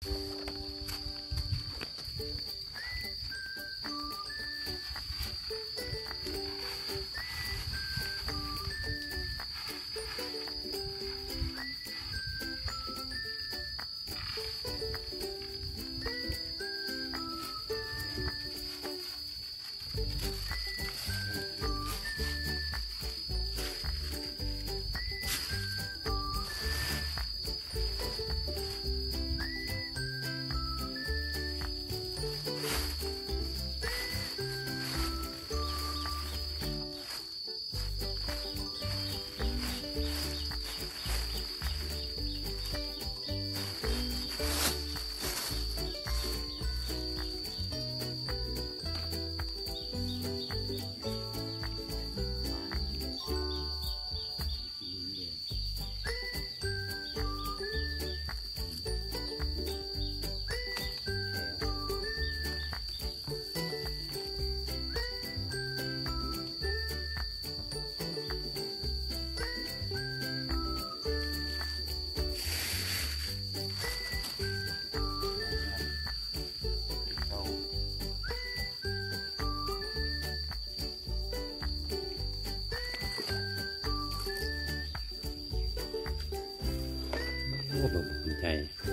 โอ้โหภูมิใจ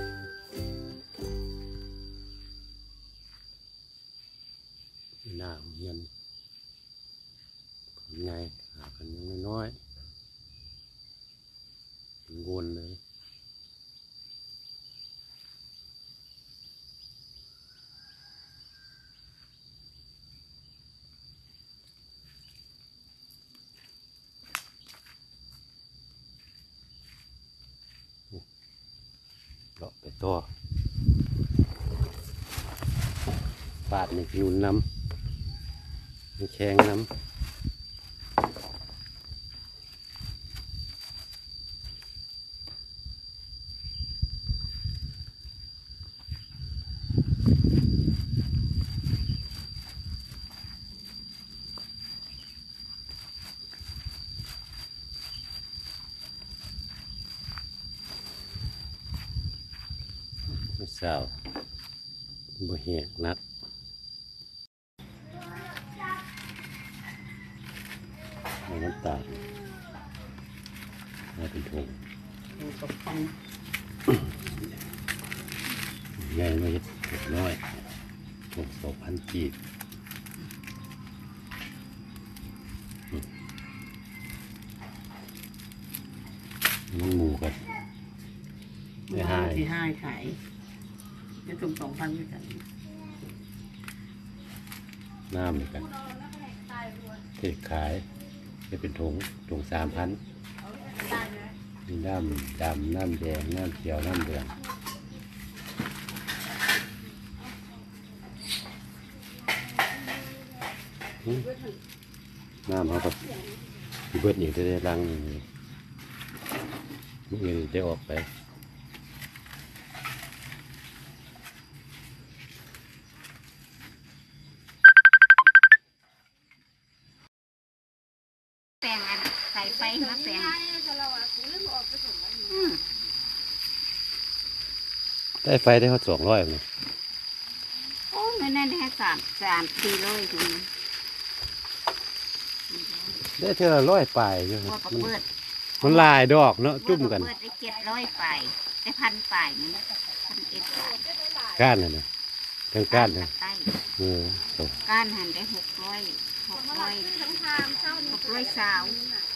หน้าเงินคนไงหากันยังน้อยๆวนเลยเลาะไปตัวปาดนี่ยุนน้ำมีแข็งน้ำสาวบ่แหกนักเอาน้ำตาลมาเป็นถุงใหญ่มาเห็ดเล็กน้อยถุง2,000 กีบมันหมูกันที่ห้าขายจะถุง2,000ด้วยกันน้ำเหมือนกันเทขายจะเป็นถุง3,000มีน้ำดำน้ำแดงน้ำเขียวน้ำเหลืองน้ำเขาแบบเบิดอีกจะได้ล้างอย่างนี้เงินจะออกไปแปลงอันใส่ไฟมาแปลงได้ไฟได้เขา200เลยโอ้ไม่ได้แค่3-400ถึงได้เท่าละ100 ปลายอยู่พอกับเบิดมันลายดอกเนาะจุ่มกันเบิดได้700 ปลายได้1,000 ปลายนี่1,100 ปลายก้านน่ะนะทั้งก้านนะก้านหันได้600 สาว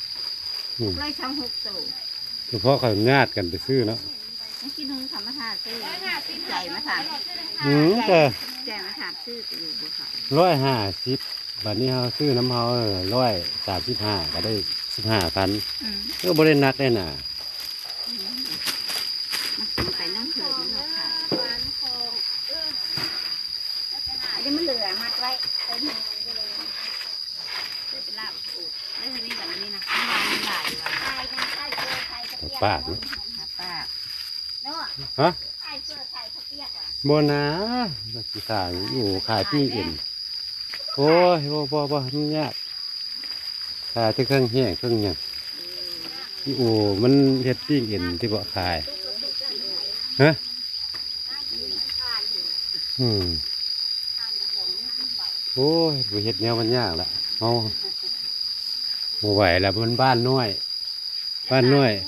600 ตัวเฉพาะเขางาดกันไปซื้อเนาะไม่กินนึงทำมาทานซื้อใจมาทานก็ใจมาทานซื้ออยู่บุเขา 150บัดนี้เขาซื้อน้ำเขา135ก็ได้15,000ก็บริเวณนักได้น่ะมันไปน้ำเผือกมันเราขายอันนี้มันเหลือมัดไว้เป็นลาบปูได้ทีนี้แบบนี้นะมันหลายปากนะฮะโบนาสิขายอยู่ขายปิ้งเอ็นโอ้ยบ่มันยากขายที่เครื่องแห้งเครื่องเนี่ยที่มันเฮ็ดปิ้งเอ็นที่บ่ขายฮะโอ้ยบ่เฮ็ดแนวมันยากละเอาบ่ไหวแล้วมันบ้านน้อยบ้านน้อย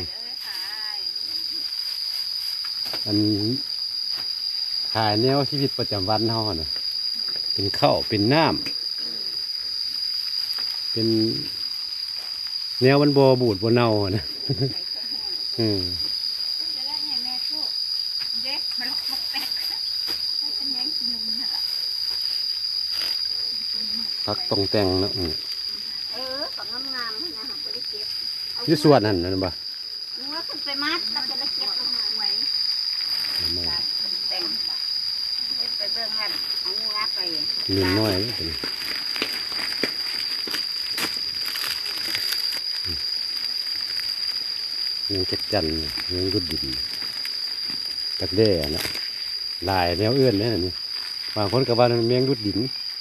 อันขายแนวชีวิตประจำวันเฮาน่ะเป็นข้าวเป็นน้ำเป็นแนวมันบ่บูดบ่เน่านะพักตรงแต่งเนาะก็งามๆนะบ่ได้เก็บอยู่ส่วนนั่นน่ะบ่นึกว่าขึ้นไปมัดแล้วจะได้เก็บลงมาไว้แต่งไปเบิ่งนั่นเอางูงับไปนิดน้อยเป็นยังกระจันยังกุดดินกระเด้นะลายแนวเอื้อนเนี่ยนี่บางคนก็ว่ามันเมียงดุดดิน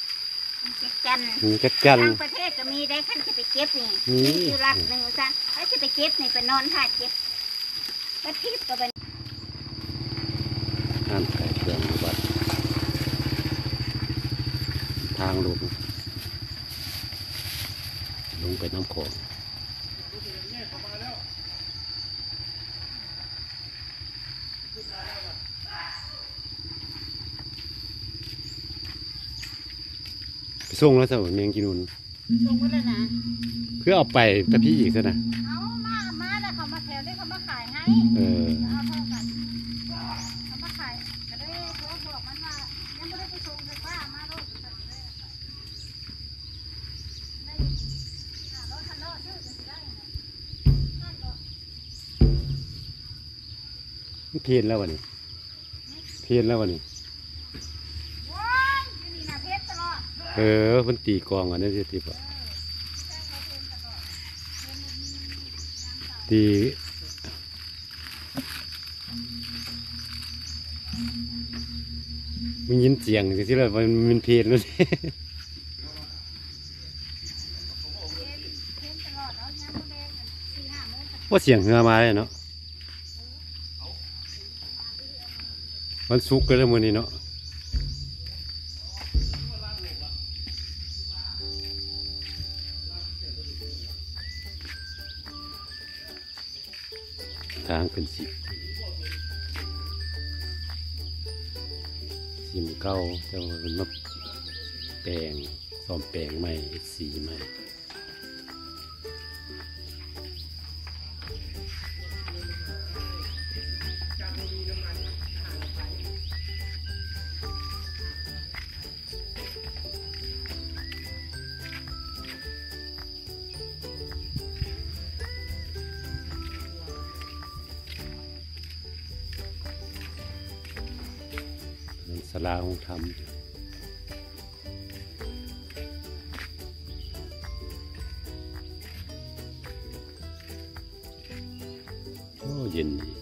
กระจันต่างประเทศก็มีได้ขั้นจะไปเก็บนี่มีอยู่รัฐหนึ่งซะแล้วจะไปเก็บนี่ไปนอนท่าเก็บก็ทิพย์ก็เป็นห้ามใส่เครื่องวัดทางลงไปน้ำโขงส่งแล้วสมัยเมียงกินนุนส่งไว้เลยนะเพื่อเอาไปตะพี่อีกซะนะเอามาแล้วเขามาแถวนี้เขามาขายให้เอาเท่ากันเขามาขายก็ได้เขาบอกมันว่ายังไม่ได้ไปส่งเลยป้ามาโลดได้รถคันโลดชื่อจะได้เพี้ยนแล้ววันนี้เพี้ยนแล้ววันนี้มันตีกองอันนี้สิป่ะตีมันยินเสียงสิเลยมันเพี้ยนเลยว่าเสียงเหือมาเลยเนาะมันสุกกันแล้วมือนี้เนาะทางเป็นสิบเก้าแต่ว่ามันมาแปลงซ้อมแปลงใหม่สีใหม่ศาลาองค์ธรรมโอ้เย็นดี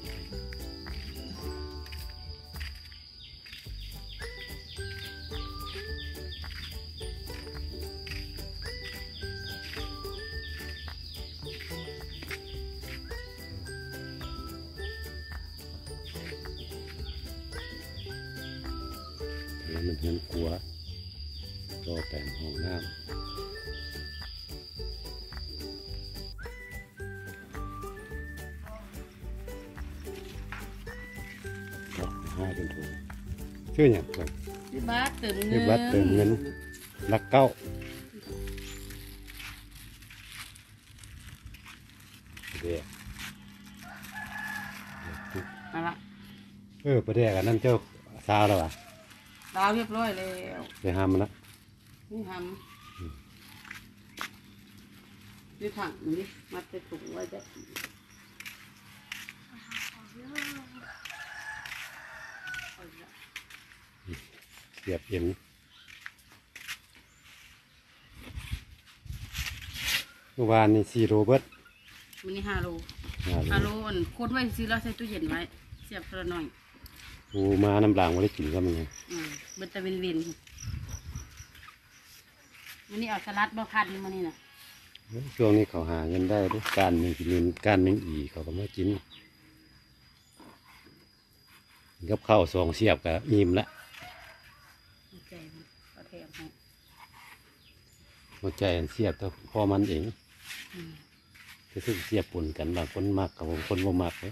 มันเห็นกลัวก็แปลงห้องน้ำก็ห้าจนถูกชื่ออย่างไรที่บัตรเติมเงินบัตรเติมเงินลักเก้าเดี๋ยวอะไรประเดี๋ยวกันนั่นเจ้าสาวแล้ววะดาวเรียบร้อยแล้วไปหามันละนี่ทำนี่ถังนี่มัดใส่ถุงไว้จะเสียบเอ็นเมื่อวานนี่4 โลเบิดมันนี่5 โลอันโคตรไว้ซื้อแล้วใส่ตู้เย็นไว้เสียบเท่าหน่อยโอ้มาน้ำหลังไม่ได้กินก็มันไงเบิดตะวินมันนี่เอาสลัดบะพันมันนี่นะช่วงนี้เขาหาเงินได้ด้วยการมีกินการมีอีเขาก็มากินกับข้าว2 เสียบกับอิ่มละหัวใจอันเสียบแต่พอมันเองก็คือเสียบปนกันบางคนมักกับบางคนบ่มักเลย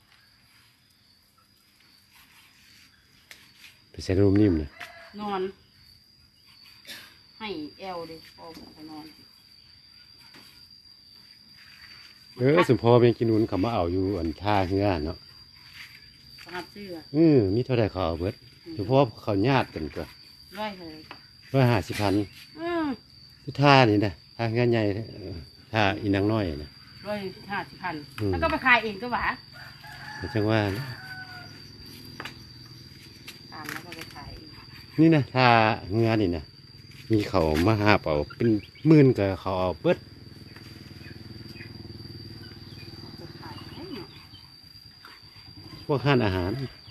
ไปใส่ร่มนิ่มเลยนอน ให้แอลดิพอผมไปนอนสมพอเป็นกินนุนเขามาเอาอยู่อันท่าเฮือเนาะสหับเสื้อมีเท่าไรเขาเอาเบิดเฉพาะเขาญาติกันก็ร้อยเลย 150,000ที่ท่านี่นะท่าเฮือใหญ่ท่าอีนางน้อยนะ 150,000แล้วก็ไปขายเองก็หวาจังว่านะตามแล้วก็ไปขายเองนี่นะท่าเฮือนี่นะมีเขามาหาเป่าเป็นหมื่นกับเขาเอาเบิดไปขายให้เนาะพวกห้านอาหารอ